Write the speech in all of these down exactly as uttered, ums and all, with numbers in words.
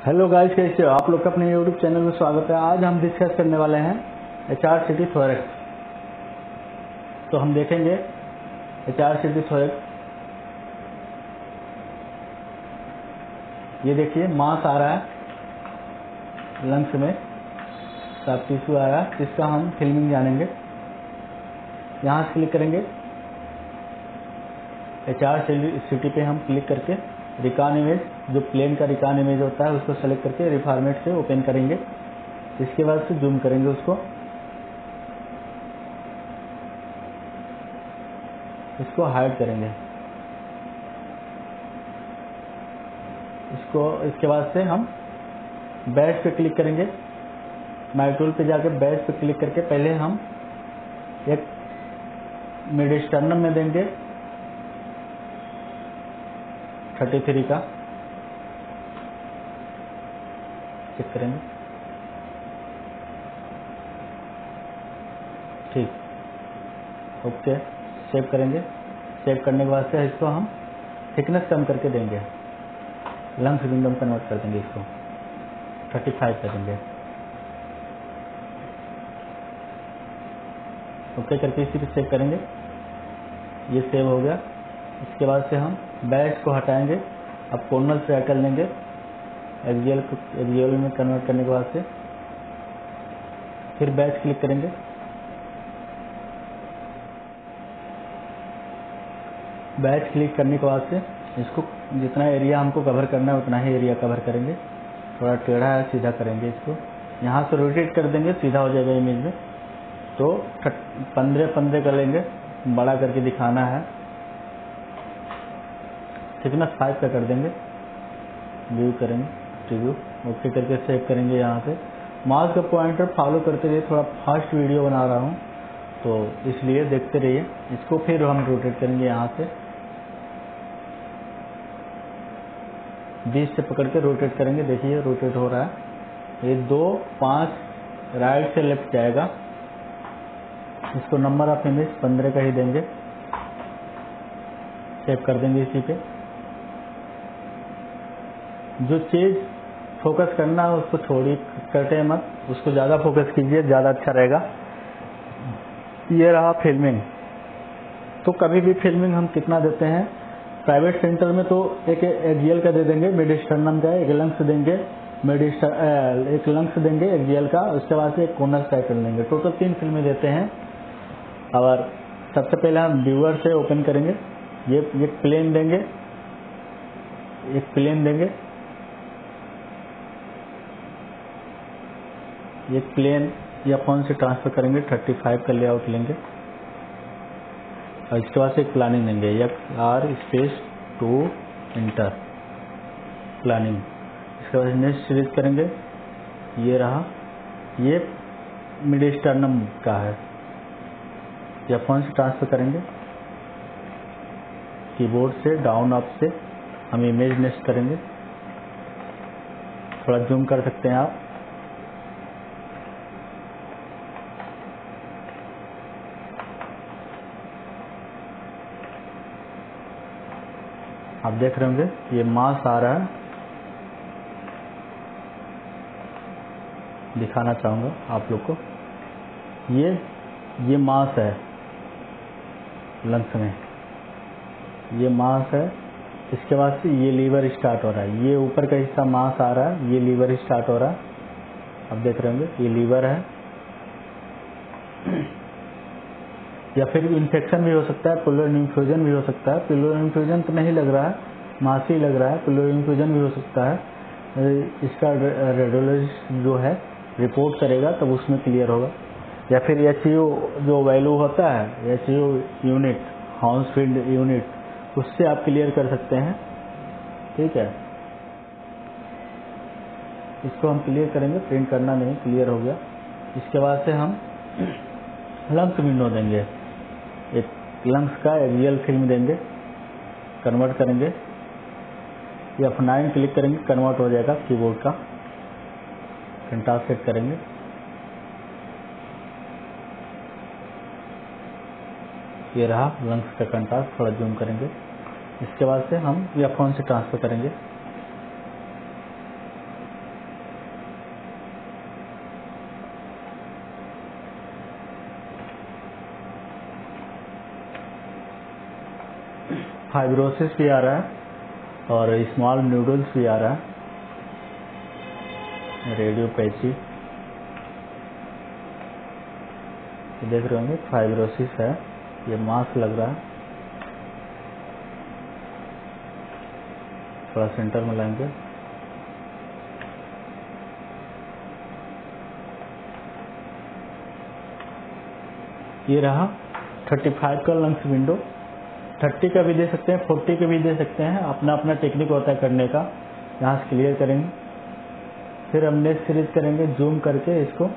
Hello guys, कैसे हो आप लोग का अपने यूट्यूब चैनल में स्वागत है। आज हम डिस्कस करने वाले हैं H R C T thorax. तो हम देखेंगे H R C T thorax. ये देखिए मास आ रहा है लंग्स में, सब टिश्यू आ रहा है, इसका हम फिल्मिंग जानेंगे। यहाँ से क्लिक करेंगे, एच आर सी टी पे हम क्लिक करके रिकॉन इमेज, जो प्लेन का रिकॉन इमेज होता है उसको सेलेक्ट करके रिफॉर्मेट से ओपन करेंगे। इसके बाद से जूम करेंगे उसको, इसको हाइड करेंगे इसको। इसके बाद से हम बैच पे क्लिक करेंगे, माई टूल पे जाके बैच पे क्लिक करके पहले हम एक मिड स्टर्नम में देंगे थर्टी थ्री का, चेक करेंगे। ठीक, ओके, सेव करेंगे। सेव करने के बाद से इसको हम थिकनेस कम करके देंगे, लंग्स विंडो में कन्वर्ट कर देंगे, इसको थर्टी फाइव कर देंगे। ओके करके इसी पे सेव करेंगे। ये सेव हो गया। इसके बाद से हम बैच को हटाएंगे, अब कॉर्नर से हटा लेंगे, एक्सियल को एक्सियल में कन्वर्ट करने के बाद से फिर बैच क्लिक करेंगे। बैच क्लिक करने के बाद से इसको जितना एरिया हमको कवर करना है उतना ही एरिया कवर करेंगे। थोड़ा टेढ़ा है, सीधा करेंगे इसको। यहाँ से रोटेट कर देंगे, सीधा हो जाएगा इमेज में। तो पंद्रह पंद्रह कर लेंगे, बड़ा करके दिखाना है। थिकनेस फाइव का कर देंगे, व्यू करेंगे, प्रीव्यू, ओके करके सेव करेंगे। यहाँ से माउस का पॉइंटर फॉलो करते रहिए, थोड़ा फास्ट वीडियो बना रहा हूँ तो इसलिए देखते रहिए। इसको फिर हम रोटेट करेंगे, यहाँ से बीस से पकड़ के रोटेट करेंगे। देखिए रोटेट हो रहा है। ये दो पाँच राइट से लेफ्ट जाएगा। इसको नंबर ऑफ इमेज पंद्रह का ही देंगे, सेव कर देंगे इसी पे। जो चीज फोकस करना है उसको छोड़िए, कटे मत, उसको ज्यादा फोकस कीजिए, ज्यादा अच्छा रहेगा। ये रहा फिल्मिंग। तो कभी भी फिल्मिंग हम कितना देते हैं, प्राइवेट सेंटर में तो एक एक्सियल का दे देंगे, मिड स्टर्नम का एक लंग्स देंगे, मिड एक लंग्स देंगे एक्सियल का, उसके बाद से एक कॉर्नर साइकिल देंगे। टोटल तीन फिल्में देते हैं। और सबसे पहले हम व्यूअर से ओपन करेंगे, ये एक प्लेन देंगे, एक प्लेन देंगे, एक प्लेन या फोन से ट्रांसफर करेंगे, थर्टी फाइव का लेआउट लेंगे। और इसके बाद से एक प्लानिंग देंगे, एक R space to inter planning. इसके बाद नेक्स्ट सीरीज करेंगे। ये रहा, ये मिड स्टर्नम का है, या फोन से ट्रांसफर करेंगे। कीबोर्ड से डाउन अप से हम इमेज नेक्स्ट करेंगे। थोड़ा जूम कर सकते हैं आप। आप देख रहे होंगे ये मास आ रहा है, दिखाना चाहूंगा आप लोग को। ये ये मास है लंग्स में, ये मास है। इसके बाद से ये लीवर स्टार्ट हो रहा है, ये ऊपर का हिस्सा मास आ रहा है, ये लीवर स्टार्ट हो रहा है। आप देख रहे होंगे ये लीवर है। या फिर इन्फेक्शन भी हो सकता है, प्लूरल इन्फ्यूजन भी हो सकता है। प्लूरल इन्फ्यूजन तो नहीं लग रहा है, मास ही लग रहा है, प्लूरल इन्फ्यूजन भी हो सकता है। इसका रेडियोलॉजिस्ट जो है रिपोर्ट करेगा तब उसमें क्लियर होगा। या फिर एच यू जो वैल्यू होता है, H U unit, Hounsfield unit, उससे आप क्लियर कर सकते हैं। ठीक है, इसको हम क्लियर करेंगे, प्रिंट करना नहीं, क्लियर हो गया। इसके बाद से हम लंग्स विंडो देंगे, एक लंग्स का एक्सियल फिल्म देंगे, कन्वर्ट करेंगे। एफ नाइन क्लिक करेंगे, कन्वर्ट हो जाएगा कीबोर्ड का। कंट्रास्ट सेट करेंगे। ये रहा लंग्स का कंट्रास्ट, थोड़ा जूम करेंगे। इसके बाद से हम या फोन से ट्रांसफर करेंगे। फाइब्रोसिस भी आ रहा है और स्मॉल नूडल्स भी आ रहा है। रेडियोपैथी देख रहे होंगे, फाइब्रोसिस है, ये मास लग रहा है। थोड़ा सेंटर में लाएंगे। ये रहा पैंतीस का लंग्स विंडो। तीस का भी दे सकते हैं, चालीस का भी दे सकते हैं, अपना अपना टेक्निक होता है करने का। यहाँ से क्लियर करेंगे, फिर हम नेक्स्ट सीरीज करेंगे जूम करके इसको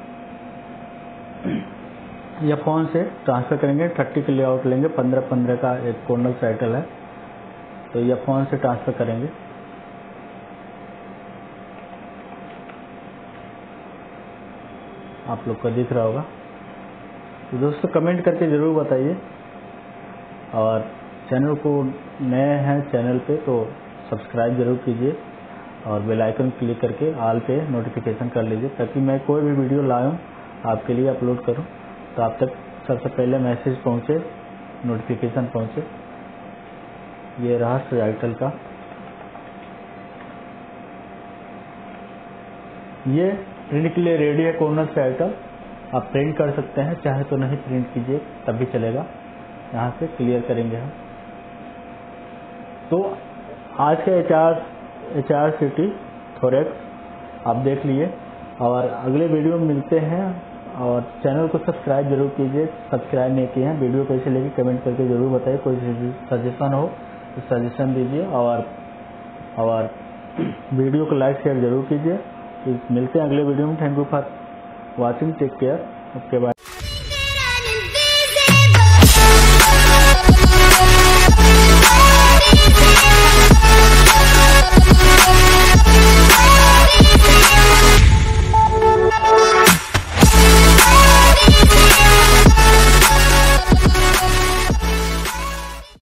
या फोन से ट्रांसफर करेंगे। तीस के लेआउट लेंगे, पंद्रह पंद्रह का एक कॉर्नर टाइटल है, तो या फोन से ट्रांसफर करेंगे। आप लोग को दिख रहा होगा। तो दोस्तों कमेंट करके ज़रूर बताइए, और चैनल को नए हैं चैनल पे तो सब्सक्राइब जरूर कीजिए और बेल आइकन क्लिक करके ऑल पे नोटिफिकेशन कर लीजिए, ताकि मैं कोई भी वीडियो लाऊं आपके लिए अपलोड करूं तो आप तक सबसे पहले मैसेज पहुंचे, नोटिफिकेशन पहुंचे। ये रहा टाइटल का। ये प्रिंट के लिए रेडी है कॉर्नर टाइटल। आप प्रिंट कर सकते हैं, चाहे तो नहीं प्रिंट कीजिए तब भी चलेगा। यहाँ से क्लियर करेंगे हम। तो आज का H R H R C T thorax आप देख लिए, और अगले वीडियो में मिलते हैं। और चैनल को सब्सक्राइब जरूर कीजिए, सब्सक्राइब नहीं किए हैं। वीडियो कैसे लगी कमेंट करके जरूर बताइए। कोई सजेशन हो तो सजेशन दीजिए, और और वीडियो को लाइक शेयर जरूर कीजिए। मिलते हैं अगले वीडियो में। Thank you for watching, take care. Okay bye.